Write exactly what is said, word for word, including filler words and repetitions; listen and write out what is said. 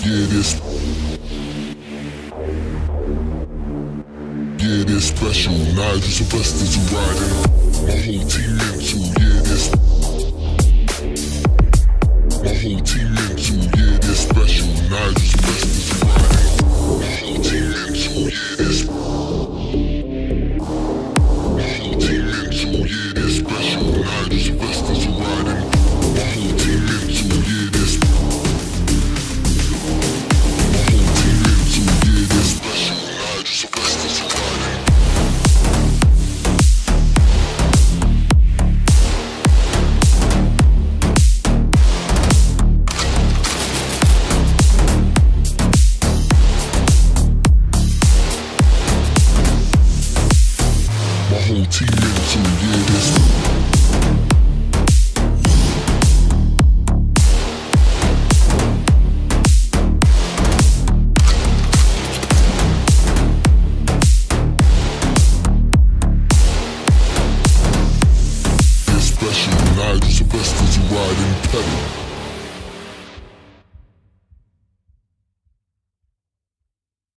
yeah, this. Yeah, this special. Nigel Sylvester's riding. My whole team into, yeah, this. My whole team into, yeah, this special. Nigel Sylvester's riding. My whole team into, yeah, this. My whole team into, yeah, this special. Nigel Sylvester's riding. My whole team into, yeah, this. My whole team into, yeah, this special. Nigel Sylvester's riding. Whole team into, yeah, this. This special. Nigel Sylvester's riding pedal.